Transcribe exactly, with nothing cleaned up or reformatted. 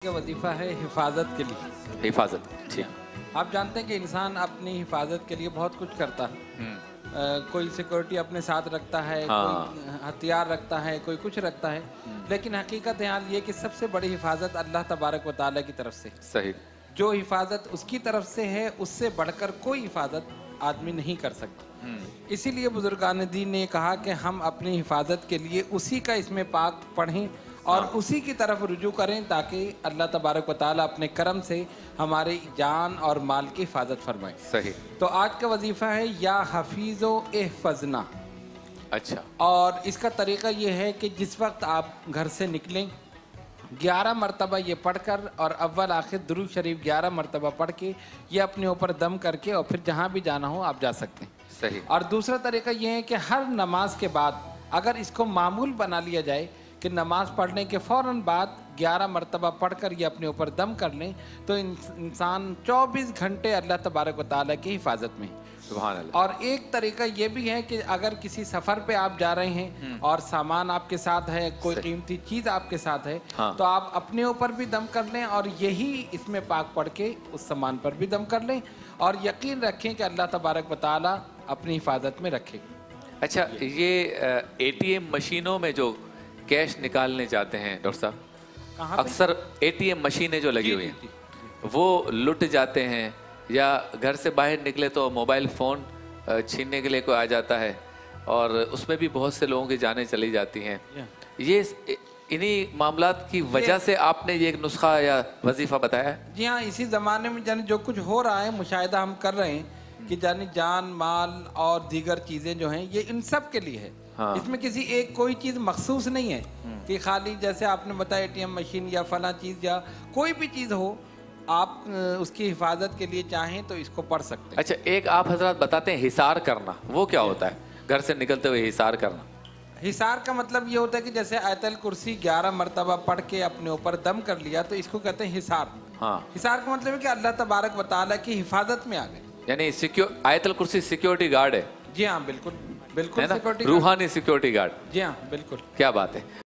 का वजीफा है हिफाजत के लिए। हिफाजत, ठीक। आप जानते हैं कि इंसान अपनी हिफाजत के लिए बहुत कुछ करता है। आ, कोई सिक्योरिटी अपने साथ रखता है, हाँ। कोई हथियार रखता है, कोई कुछ रखता है, लेकिन हकीकत हाल ये कि सबसे बड़ी हिफाजत अल्लाह तबारक व तआला की तरफ से। सही। जो हिफाजत उसकी तरफ से है उससे बढ़कर कोई हिफाजत आदमी नहीं कर सकता। इसीलिए बुजुर्गान दीन ने कहा कि हम अपनी हिफाजत के लिए उसी का इसमें पाक पढ़ें और उसी की तरफ रुजू करें ताकि अल्लाह तबारक व तआला अपने करम से हमारे जान और माल की हिफाजत फरमाए। सही। तो आज का वजीफ़ा है या हफीज़ो एहफ़ज़ना। अच्छा। और इसका तरीका ये है कि जिस वक्त आप घर से निकलें ग्यारह मरतबा ये पढ़कर और अव्वल आखिर दुरूद शरीफ ग्यारह मरतबा पढ़ के ये अपने ऊपर दम करके और फिर जहाँ भी जाना हो आप जा सकते हैं। सही। और दूसरा तरीका ये है कि हर नमाज के बाद अगर इसको मामूल बना लिया जाए कि नमाज पढ़ने के फ़ौरन बाद ग्यारह मरतबा पढ़कर ये अपने ऊपर दम कर लें तो इंसान चौबीस घंटे अल्लाह तबारक व तआला की हिफाजत में। सुभान अल्लाह। और एक तरीका ये भी है कि अगर किसी सफ़र पे आप जा रहे हैं और सामान आपके साथ है, कोई कीमती चीज़ आपके साथ है, हाँ। तो आप अपने ऊपर भी दम कर लें और यही इसमें पाक पढ़ के उस सामान पर भी दम कर लें और यकीन रखें कि अल्लाह तबारक व तआला अपनी हिफाजत में रखेगा। अच्छा, ये एटीएम मशीनों में जो कैश निकालने जाते हैं डॉक्टर साहब, कहाँ पे? अक्सर एटीएम मशीनें जो लगी हुई हैं वो लुट जाते हैं या घर से बाहर निकले तो मोबाइल फ़ोन छीनने के लिए कोई आ जाता है और उसमें भी बहुत से लोगों की जानें चली जाती हैं। ये इन्हीं मामलात की वजह से आपने ये एक नुस्खा या वजीफ़ा बताया? जी हाँ, इसी ज़माने में जाने जो कुछ हो रहा है मुशाहिदा हम कर रहे हैं कि जाने जान माल और दीगर चीज़ें जो हैं ये इन सब के लिए है। हाँ। इसमें किसी एक कोई चीज़ मखसूस नहीं है कि खाली जैसे आपने बताया एटीएम मशीन या फला चीज़ या कोई भी चीज़ हो आप उसकी हिफाजत के लिए चाहें तो इसको पढ़ सकते हैं। अच्छा, एक आप हजरात बताते हैं हिसार करना, वो क्या होता है? घर से निकलते हुए हिसार करना। हिसार का मतलब ये होता है कि जैसे आयतल कुर्सी ग्यारह मरतबा पढ़ के अपने ऊपर दम कर लिया तो इसको कहते हैं हिसार। हाँ। हिसार का मतलब है कि अल्लाह तबारक व तआला की हिफाजत में आ गए, यानी सिक्योर आयतल कुर्सी सिक्योरिटी गार्ड है। जी हाँ, बिल्कुल बिल्कुल, है ना? रूहानी सिक्योरिटी गार्ड। जी हाँ, बिल्कुल। क्या बात है।